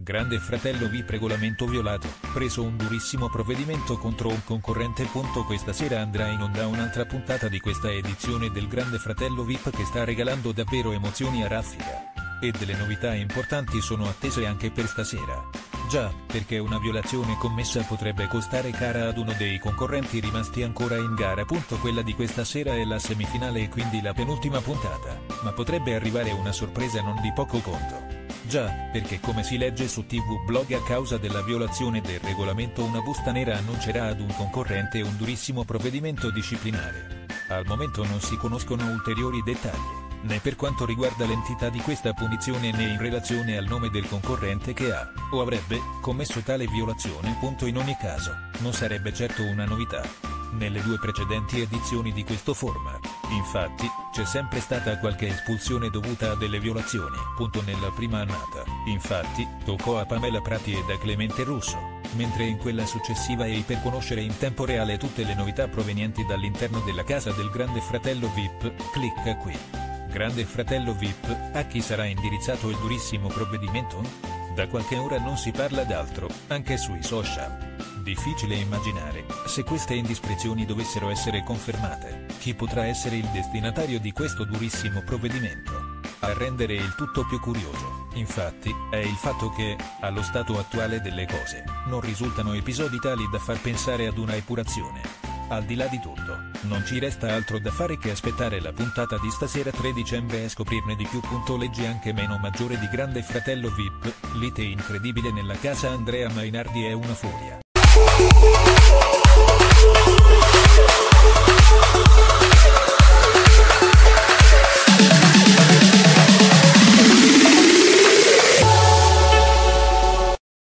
Grande Fratello VIP regolamento violato, preso un durissimo provvedimento contro un concorrente. Questa sera andrà in onda un'altra puntata di questa edizione del Grande Fratello VIP che sta regalando davvero emozioni a raffica. E delle novità importanti sono attese anche per stasera. Già, perché una violazione commessa potrebbe costare cara ad uno dei concorrenti rimasti ancora in gara. Quella di questa sera è la semifinale e quindi la penultima puntata, ma potrebbe arrivare una sorpresa non di poco conto. Già, perché come si legge su TV Blog, a causa della violazione del regolamento una busta nera annuncerà ad un concorrente un durissimo provvedimento disciplinare. Al momento non si conoscono ulteriori dettagli, né per quanto riguarda l'entità di questa punizione né in relazione al nome del concorrente che ha, o avrebbe, commesso tale violazione. In ogni caso, non sarebbe certo una novità. Nelle due precedenti edizioni di questo format, infatti, c'è sempre stata qualche espulsione dovuta a delle violazioni. Nella prima annata, infatti, toccò a Pamela Prati ed a Clemente Russo, mentre in quella successiva è per conoscere in tempo reale tutte le novità provenienti dall'interno della casa del Grande Fratello VIP, clicca qui. Grande Fratello VIP, a chi sarà indirizzato il durissimo provvedimento? Da qualche ora non si parla d'altro, anche sui social. Difficile immaginare, se queste indiscrezioni dovessero essere confermate, chi potrà essere il destinatario di questo durissimo provvedimento. A rendere il tutto più curioso, infatti, è il fatto che, allo stato attuale delle cose, non risultano episodi tali da far pensare ad una epurazione. Al di là di tutto, non ci resta altro da fare che aspettare la puntata di stasera 3 dicembre e scoprirne di più. Leggi anche meno maggiore di Grande Fratello VIP, lite incredibile nella casa Andrea Mainardi è una furia.